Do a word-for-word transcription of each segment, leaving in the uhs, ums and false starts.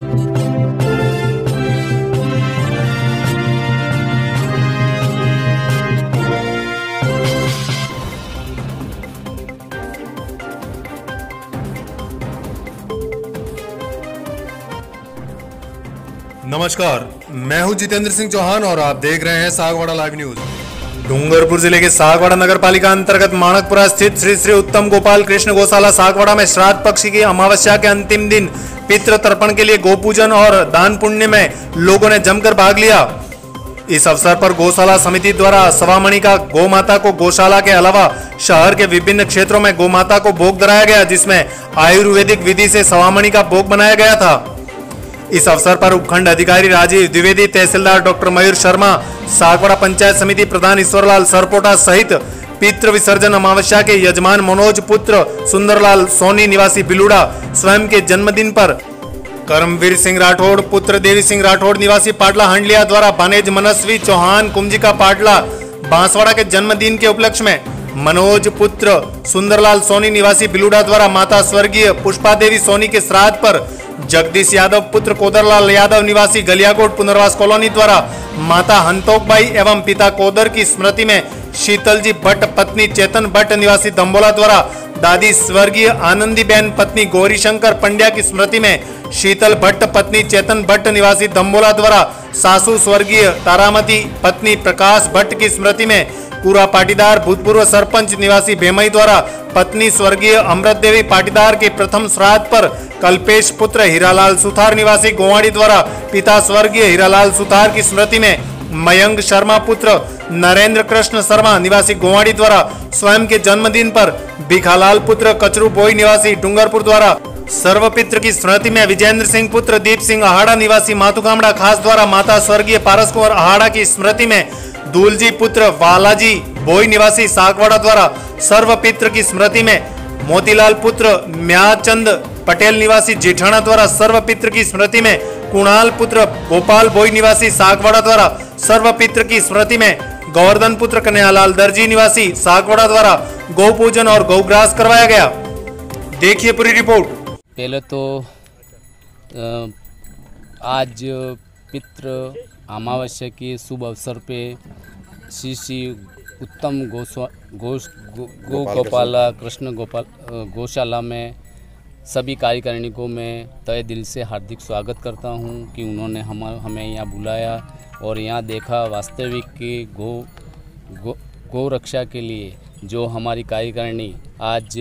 नमस्कार, मैं हूं जितेंद्र सिंह चौहान और आप देख रहे हैं सागवाड़ा लाइव न्यूज। डूंगरपुर जिले के सागवाड़ा नगर पालिका अंतर्गत माणकपुरा स्थित श्री श्री उत्तम गोपाल कृष्ण गौशाला सागवाड़ा में श्राद्ध पक्ष की अमावस्या के अंतिम दिन पितृ तर्पण के लिए गोपूजन और दान पुण्य में लोगों ने जमकर भाग लिया। इस अवसर पर गौशाला समिति द्वारा सवामणि का गौमाता को गौशाला के अलावा शहर के विभिन्न क्षेत्रों में गौमाता को भोग कराया गया, जिसमें आयुर्वेदिक विधि से सवामणि का भोग बनाया गया था। इस अवसर पर उपखंड अधिकारी राजीव द्विवेदी, तहसीलदार डॉक्टर मयूर शर्मा, सागवाड़ा पंचायत समिति प्रधान ईश्वरलाल सरपोटा सहित पितृ विसर्जन अमावस्या के यजमान मनोज पुत्र सुंदरलाल सोनी निवासी बिलुड़ा, स्वयं के जन्मदिन पर कर्मवीर सिंह राठौड़ पुत्र देवी सिंह राठौड़ निवासी पाटला हंडलिया द्वारा बनेज मनस्वी चौहान कुंजिका पाटला बांसवाड़ा के जन्मदिन के उपलक्ष्य में मनोज पुत्र सुंदरलाल सोनी निवासी बिलुड़ा द्वारा माता स्वर्गीय पुष्पा देवी सोनी के श्राद्ध पर जगदीश यादव पुत्र कोदरलाल यादव निवासी गलियाकोट पुनर्वास कॉलोनी द्वारा माता हंतोकबाई एवं पिता कोदर की स्मृति में शीतल जी भट्ट पत्नी चेतन भट्ट निवासी दंबोला द्वारा दादी स्वर्गीय आनंदीबेन पत्नी गौरीशंकर पंड्या की स्मृति में शीतल भट्ट पत्नी चेतन भट्ट निवासी दंबोला द्वारा सासू स्वर्गीय तारामती पत्नी प्रकाश भट्ट की स्मृति में पूरा पाटीदार भूतपूर्व सरपंच निवासी भेमई द्वारा पत्नी स्वर्गीय अमृत देवी पाटीदार के प्रथम श्राद्ध पर कल्पेश पुत्र हीरालाल सुथार निवासी गोवाड़ी द्वारा पिता स्वर्गीय हीरालाल सुथार की स्मृति में मयंक शर्मा पुत्र नरेंद्र कृष्ण शर्मा निवासी गोवाड़ी द्वारा स्वयं के जन्मदिन पर भिखालाल पुत्र कचरू बोई निवासी डूंगरपुर द्वारा सर्वपित्र की स्मृति में विजेंद्र सिंह पुत्र दीप सिंह अहाड़ा निवासी माथुकामड़ा खास द्वारा माता स्वर्गीय पारस कुंवर अहाड़ा की स्मृति में दूलजी पुत्र वालाजी बोई निवासी सागवाड़ा द्वारा सर्वपित्र की स्मृति में मोतीलाल पुत्र म्याचंद पटेल निवासी जेठाना द्वारा सर्वपित्र की स्मृति में कुणाल पुत्र गोपाल बोई निवासी सागवाड़ा द्वारा सर्वपित्र की स्मृति में गोवर्धन पुत्र कन्हैयालाल दर्जी निवासी सागवाड़ा द्वारा गौ पूजन और गौग्रास करवाया गया। देखिए पूरी रिपोर्ट। पहले तो आज पितृ अमावस्या के शुभ अवसर पे श्री श्री उत्तम गोस्वा गो गो गोपाला कृष्ण गोपाल गौशाला में सभी कार्यकारिणी को मैं तहे दिल से हार्दिक स्वागत करता हूं कि उन्होंने हम हमें यहाँ बुलाया और यहाँ देखा वास्तविक की गो गो गौ रक्षा के लिए जो हमारी कार्यकारिणी आज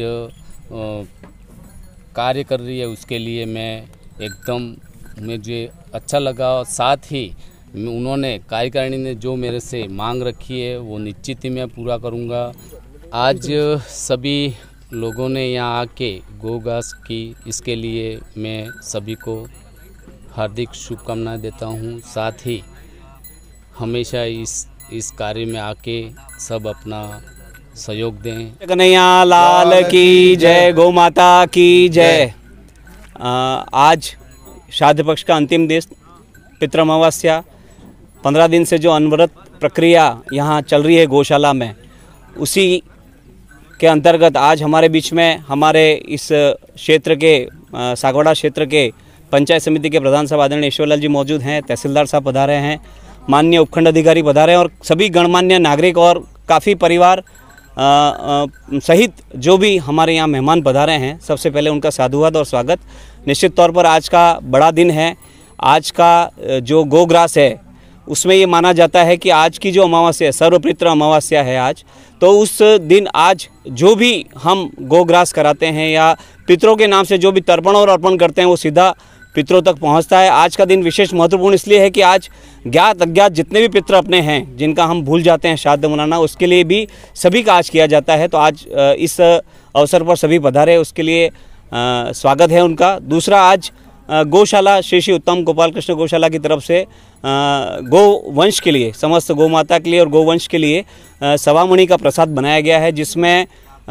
कार्य कर रही है, उसके लिए मैं एकदम मुझे अच्छा लगा। साथ ही उन्होंने कार्यकारिणी ने जो मेरे से मांग रखी है वो निश्चित ही मैं पूरा करूँगा। आज सभी लोगों ने यहाँ आके गोगास की, इसके लिए मैं सभी को हार्दिक शुभकामनाएं देता हूँ। साथ ही हमेशा इस इस कार्य में आके सब अपना सहयोग दें। कन्हैया लाल की जय, गौ माता की जय। आज श्राद्ध पक्ष का अंतिम दिन पितृ अमावस्या, पंद्रह दिन से जो अनवरत प्रक्रिया यहाँ चल रही है गौशाला में, उसी के अंतर्गत आज हमारे बीच में हमारे इस क्षेत्र के सागवाड़ा क्षेत्र के पंचायत समिति के प्रधान साहब आदरणीय ईश्वरलाल जी मौजूद हैं, तहसीलदार साहब पधारे हैं, माननीय उपखंड अधिकारी पधारे हैं और सभी गणमान्य नागरिक और काफ़ी परिवार आ, आ, सहित जो भी हमारे यहाँ मेहमान पधारे हैं, सबसे पहले उनका साधुवाद और स्वागत। निश्चित तौर पर आज का बड़ा दिन है। आज का जो गोग्रास है उसमें ये माना जाता है कि आज की जो अमावस्या है, सर्वपितृ अमावस्या है आज, तो उस दिन आज जो भी हम गोग्रास कराते हैं या पितरों के नाम से जो भी तर्पण और अर्पण करते हैं वो सीधा पितरों तक पहुंचता है। आज का दिन विशेष महत्वपूर्ण इसलिए है कि आज ज्ञात अज्ञात जितने भी पितर अपने हैं, जिनका हम भूल जाते हैं श्राद्ध मनाना, उसके लिए भी सभी का आज किया जाता है। तो आज इस अवसर पर सभी पधारे, उसके लिए स्वागत है उनका। दूसरा, आज गौशाला श्री श्री उत्तम गोपाल कृष्ण गौशाला की तरफ से गौ वंश के लिए, समस्त गौ माता के लिए और गौ वंश के लिए सवामणि का प्रसाद बनाया गया है, जिसमें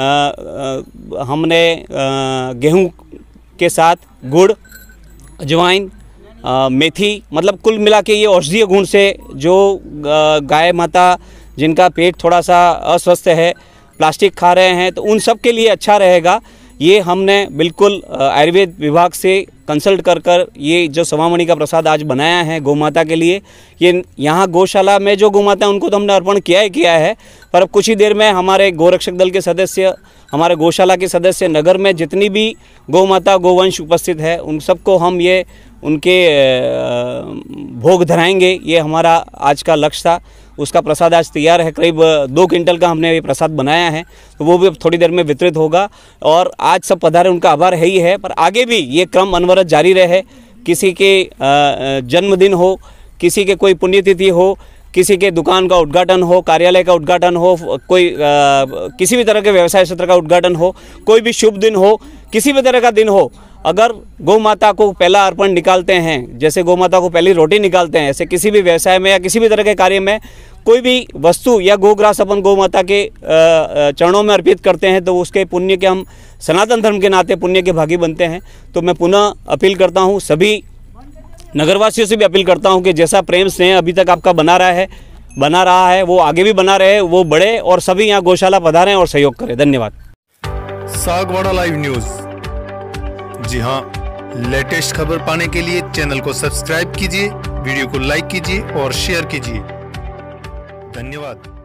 हमने गेहूं के साथ गुड़, अजवाइन, मेथी, मतलब कुल मिला के ये औषधीय गुण से जो गाय माता जिनका पेट थोड़ा सा अस्वस्थ है, प्लास्टिक खा रहे हैं, तो उन सब के लिए अच्छा रहेगा। ये हमने बिल्कुल आयुर्वेद विभाग से कंसल्ट कर कर ये जो सवामणि का प्रसाद आज बनाया है गौ माता के लिए, ये यहाँ गौशाला में जो गौ माता है उनको तो हमने अर्पण किया ही किया है, पर अब कुछ ही देर में हमारे गोरक्षक दल के सदस्य, हमारे गौशाला के सदस्य, नगर में जितनी भी गौ माता गोवंश उपस्थित है उन सबको हम ये उनके भोग धराएंगे। ये हमारा आज का लक्ष्य था। उसका प्रसाद आज तैयार है, करीब दो क्विंटल का हमने ये प्रसाद बनाया है, तो वो भी अब थोड़ी देर में वितरित होगा। और आज सब पधारे उनका आभार है ही है, पर आगे भी ये क्रम अनवरत जारी रहे। किसी के जन्मदिन हो, किसी के कोई पुण्यतिथि हो, किसी के दुकान का उद्घाटन हो, कार्यालय का उद्घाटन हो, कोई आ, किसी भी तरह के व्यवसाय क्षेत्र का उद्घाटन हो, कोई भी शुभ दिन हो, किसी भी तरह का दिन हो, अगर गौ माता को पहला अर्पण निकालते हैं, जैसे गौ माता को पहली रोटी निकालते हैं, ऐसे किसी भी व्यवसाय में या किसी भी तरह के कार्य में कोई भी वस्तु या गोग्रास अपन गौ माता के चरणों में अर्पित करते हैं तो उसके पुण्य के हम सनातन धर्म के नाते पुण्य के भागी बनते हैं। तो मैं पुनः अपील करता हूँ, सभी नगरवासियों से भी अपील करता हूं कि जैसा प्रेम स्नेह अभी तक आपका बना रहा है बना रहा है वो आगे भी बना रहे, वो बढ़े और सभी यहां गौशाला पधारें और सहयोग करें। धन्यवाद। सागवाड़ा लाइव न्यूज, जी हां, लेटेस्ट खबर पाने के लिए चैनल को सब्सक्राइब कीजिए, वीडियो को लाइक कीजिए और शेयर कीजिए। धन्यवाद।